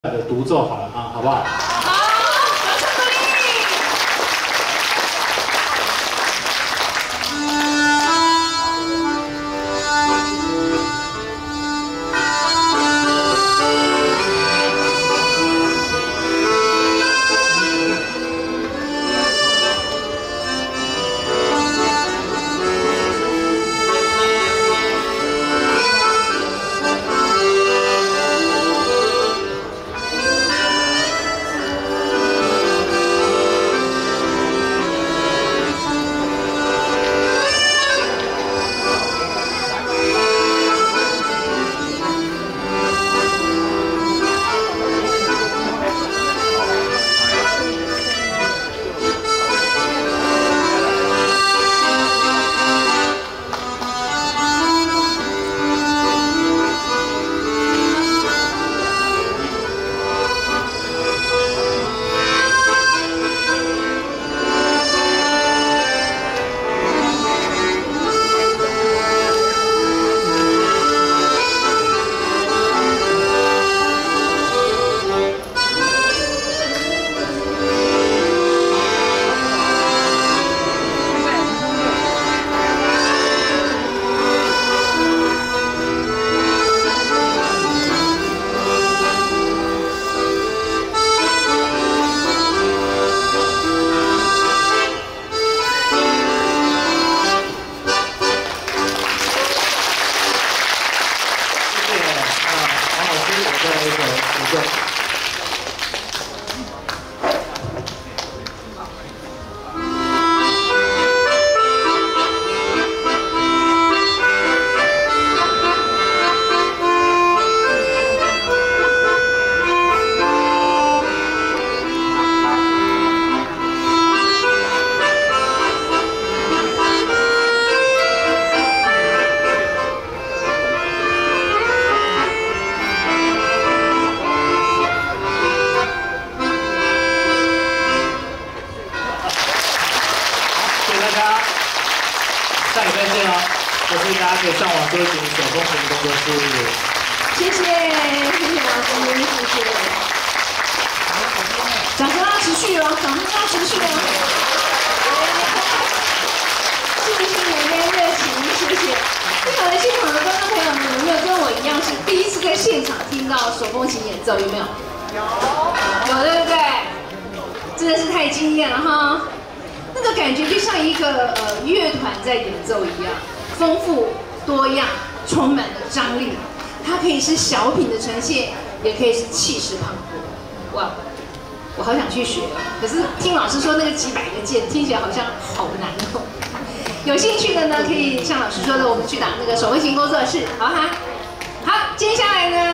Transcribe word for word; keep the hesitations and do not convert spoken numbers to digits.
的独奏好了啊，好不好？ 好，掌声鼓励。 下礼拜见哦！或是大家可以上网搜寻手风琴工作室。 谢谢，谢谢老师，谢谢。掌声要持续哦，掌声要持续哦。谢谢你们的热情，谢谢。不晓得现场的观众朋友们有没有跟我一样是第一次在现场听到手风琴演奏？有没有？有，有对不对？真的是太惊艳了哈！那个感觉就像一个呃乐团在演奏一样，丰富多样，充满了张力。它可以是小品的呈现，也可以是气势磅礴。哇，我好想去学哦！可是听老师说那个几百个键，听起来好像好难哦。有兴趣的呢，可以像老师说的，我们去打那个手风琴工作室，好哈。好，接下来呢？